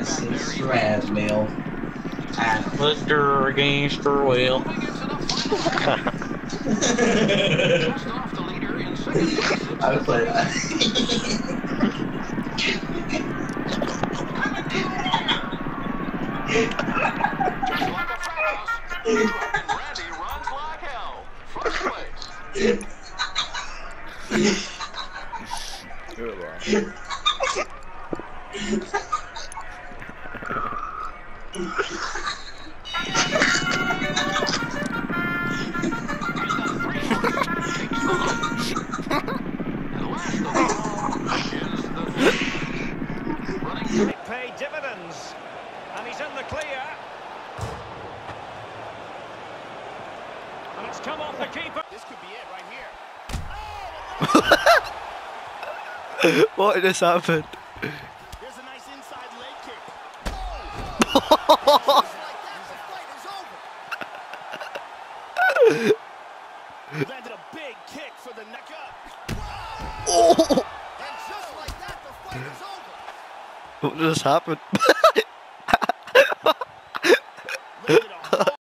Shred meal. And Lister against her will. I would play that. Pay dividends, and he's in the clear. And it's come off the keeper. This could be it right here. What just happened? There's a nice inside leg kick. Landed a big kick for the neck up. Oh! And just like that, the fight is over. What just happened?